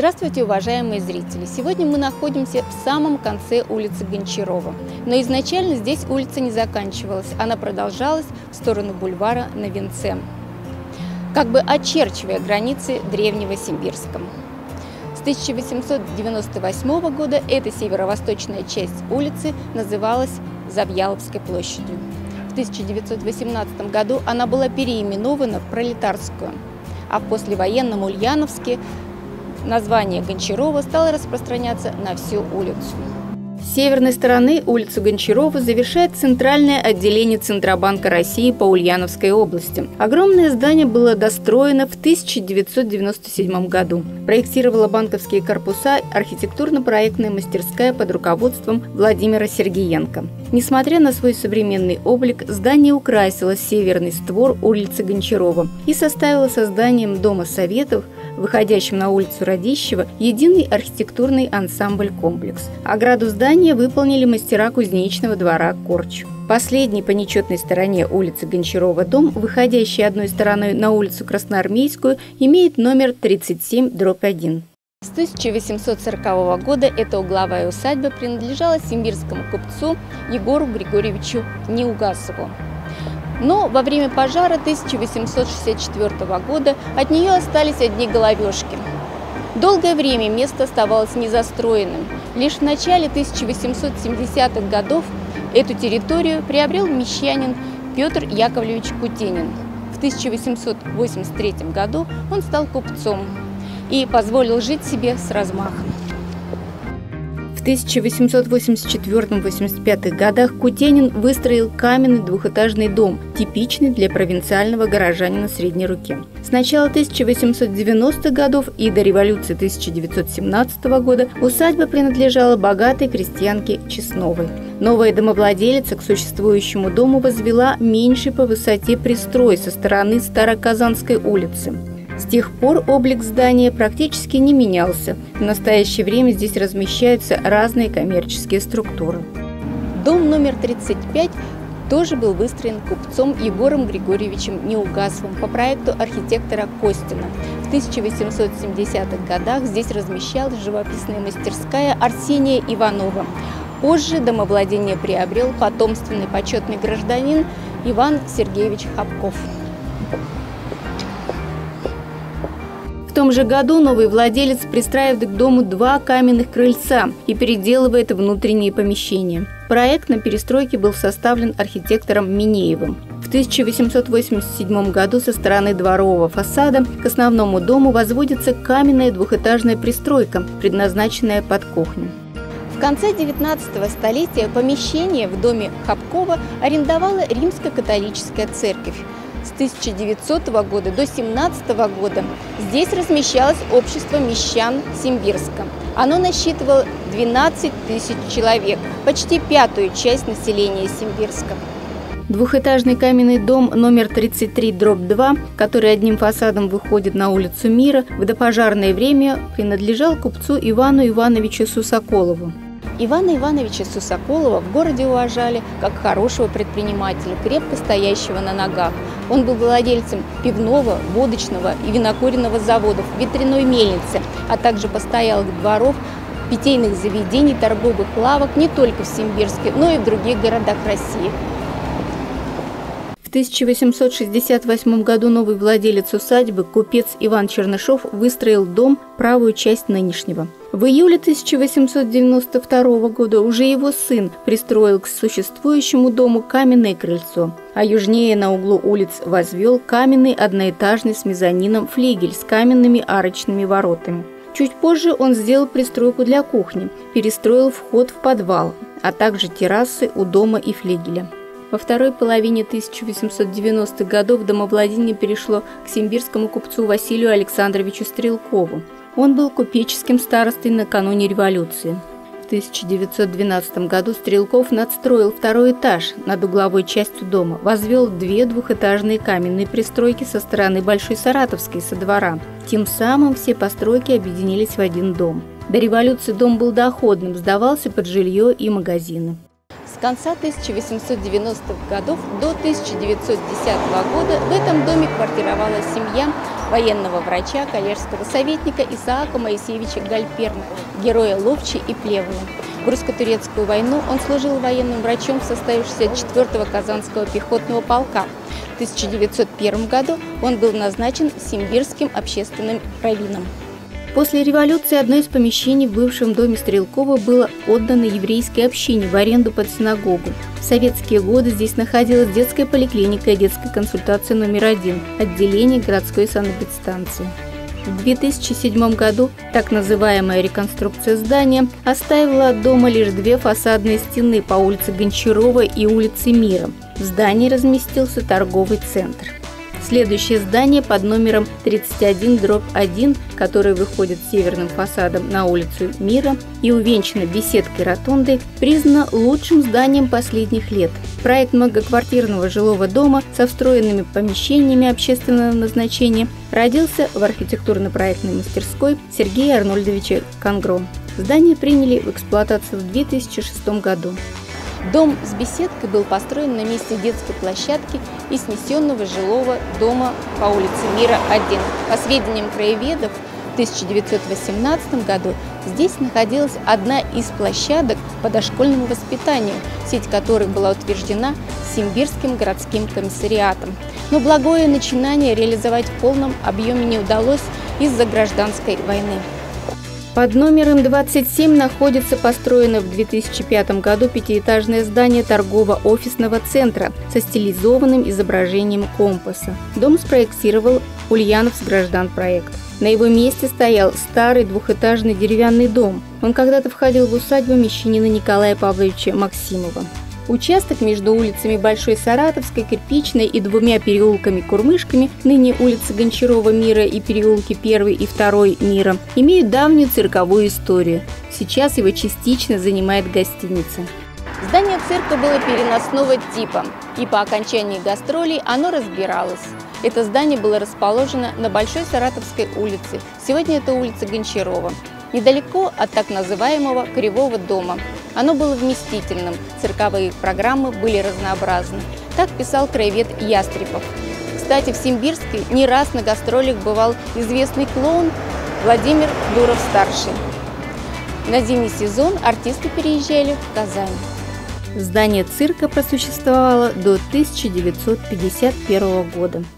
Здравствуйте, уважаемые зрители! Сегодня мы находимся в самом конце улицы Гончарова. Но изначально здесь улица не заканчивалась, она продолжалась в сторону бульвара на Венце, как бы очерчивая границы древнего Симбирска. С 1898 года эта северо-восточная часть улицы называлась Завьяловской площадью. В 1918 году она была переименована в Пролетарскую, а в послевоенном Ульяновске название Гончарова стало распространяться на всю улицу. С северной стороны улицу Гончарова завершает центральное отделение Центробанка России по Ульяновской области. Огромное здание было достроено в 1997 году. Проектировала банковские корпуса архитектурно-проектная мастерская под руководством Владимира Сергеенко. Несмотря на свой современный облик, здание украсило северный створ улицы Гончарова и составило созданием Дома Советов, выходящим на улицу Радищева, единый архитектурный ансамбль-комплекс. Ограду здания выполнили мастера кузнечного двора Корч. Последний по нечетной стороне улицы Гончарова дом, выходящий одной стороной на улицу Красноармейскую, имеет номер 37/1. С 1840 года эта угловая усадьба принадлежала симбирскому купцу Егору Григорьевичу Неугасову. Но во время пожара 1864 года от нее остались одни головешки. Долгое время место оставалось незастроенным. Лишь в начале 1870-х годов эту территорию приобрел мещанин Петр Яковлевич Кутенин. В 1883 году он стал купцом и позволил жить себе с размахом. В 1884-85 годах Кутенин выстроил каменный двухэтажный дом, типичный для провинциального горожанина средней руки. С начала 1890-х годов и до революции 1917 года усадьба принадлежала богатой крестьянке Честновой. Новая домовладелица к существующему дому возвела меньший по высоте пристрой со стороны Староказанской улицы. С тех пор облик здания практически не менялся. В настоящее время здесь размещаются разные коммерческие структуры. Дом номер 35 тоже был выстроен купцом Егором Григорьевичем Неугасовым по проекту архитектора Костина. В 1870-х годах здесь размещалась живописная мастерская Арсения Иванова. Позже домовладение приобрел потомственный почетный гражданин Иван Сергеевич Хапков. В том же году новый владелец пристраивает к дому 2 каменных крыльца и переделывает внутренние помещения. Проект на перестройке был составлен архитектором Минеевым. В 1887 году со стороны дворового фасада к основному дому возводится каменная двухэтажная пристройка, предназначенная под кухню. В конце 19 столетия помещение в доме Хапкова арендовала Римско-католическая церковь. С 1900 года до 1917 года здесь размещалось общество мещан Симбирска. Оно насчитывало 12 тысяч человек, почти 1/5 часть населения Симбирска. Двухэтажный каменный дом номер 33/2, который одним фасадом выходит на улицу Мира, в допожарное время принадлежал купцу Ивану Ивановичу Сусоколову. Ивана Ивановича Сусоколова в городе уважали как хорошего предпринимателя, крепко стоящего на ногах. Он был владельцем пивного, водочного и винокуренного заводов, ветряной мельницы, а также постоялых дворов, питейных заведений, торговых лавок не только в Симбирске, но и в других городах России. В 1868 году новый владелец усадьбы, купец Иван Чернышов, выстроил дом, правую часть нынешнего. В июле 1892 года уже его сын пристроил к существующему дому каменное крыльцо, а южнее на углу улиц возвел каменный одноэтажный с мезонином флигель с каменными арочными воротами. Чуть позже он сделал пристройку для кухни, перестроил вход в подвал, а также террасы у дома и флигеля. Во второй половине 1890-х годов домовладение перешло к симбирскому купцу Василию Александровичу Стрелкову. Он был купеческим старостой накануне революции. В 1912 году Стрелков надстроил 2-й этаж над угловой частью дома, возвел 2 двухэтажные каменные пристройки со стороны Большой Саратовской со двора. Тем самым все постройки объединились в один дом. До революции дом был доходным, сдавался под жилье и магазины. С конца 1890-х годов до 1910 года в этом доме квартировала семья военного врача, коллежского советника Исаака Моисеевича Гальперна, героя Ловчи и Плевны. В русско-турецкую войну он служил военным врачом в составе 64-го Казанского пехотного полка. В 1901 году он был назначен симбирским общественным раввином. После революции одно из помещений в бывшем доме Стрелкова было отдано еврейской общине в аренду под синагогу. В советские годы здесь находилась детская поликлиника и детская консультация номер 1, отделение городской санэпидстанции. В 2007 году так называемая реконструкция здания оставила от дома лишь две фасадные стены по улице Гончарова и улице Мира. В здании разместился торговый центр. Следующее здание под номером 31/1, которое выходит северным фасадом на улицу Мира и увенчано беседкой-ротондой, признано лучшим зданием последних лет. Проект многоквартирного жилого дома со встроенными помещениями общественного назначения родился в архитектурно-проектной мастерской Сергея Арнольдовича Конгро. Здание приняли в эксплуатацию в 2006 году. Дом с беседкой был построен на месте детской площадки и снесенного жилого дома по улице Мира 1. По сведениям краеведов, в 1918 году здесь находилась одна из площадок по дошкольному воспитанию, сеть которой была утверждена Симбирским городским комиссариатом. Но благое начинание реализовать в полном объеме не удалось из-за гражданской войны. Под номером 27 находится построено в 2005 году пятиэтажное здание торгово-офисного центра со стилизованным изображением компаса. Дом спроектировал Ульяновсгражданпроект. На его месте стоял старый двухэтажный деревянный дом. Он когда-то входил в усадьбу мещанина Николая Павловича Максимова. Участок между улицами Большой Саратовской, Кирпичной и двумя переулками-Курмышками, ныне улицы Гончарова Мира и переулки 1 и 2 Мира, имеют давнюю цирковую историю. Сейчас его частично занимает гостиница. Здание цирка было переносного типа, и по окончании гастролей оно разбиралось. Это здание было расположено на Большой Саратовской улице, сегодня это улица Гончарова, недалеко от так называемого Кривого дома. Оно было вместительным, цирковые программы были разнообразны. Так писал краевед Ястребов. Кстати, в Симбирске не раз на гастролях бывал известный клоун Владимир Дуров-старший. На зимний сезон артисты переезжали в Казань. Здание цирка просуществовало до 1951 года.